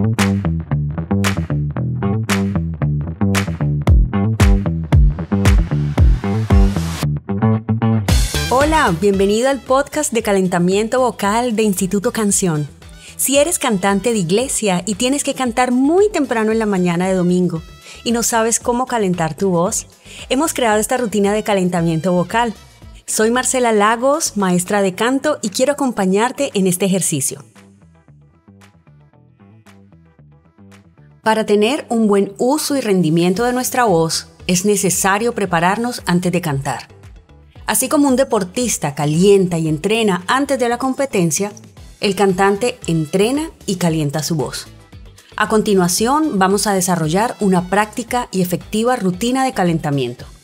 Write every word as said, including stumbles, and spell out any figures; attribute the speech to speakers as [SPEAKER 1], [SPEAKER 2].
[SPEAKER 1] Hola, bienvenido al podcast de calentamiento vocal de Instituto Canción. Si eres cantante de iglesia y tienes que cantar muy temprano en la mañana de domingo y no sabes cómo calentar tu voz, hemos creado esta rutina de calentamiento vocal. Soy Marcela Lagos, maestra de canto, y quiero acompañarte en este ejercicio. Para tener un buen uso y rendimiento de nuestra voz, es necesario prepararnos antes de cantar. Así como un deportista calienta y entrena antes de la competencia, el cantante entrena y calienta su voz. A continuación, vamos a desarrollar una práctica y efectiva rutina de calentamiento.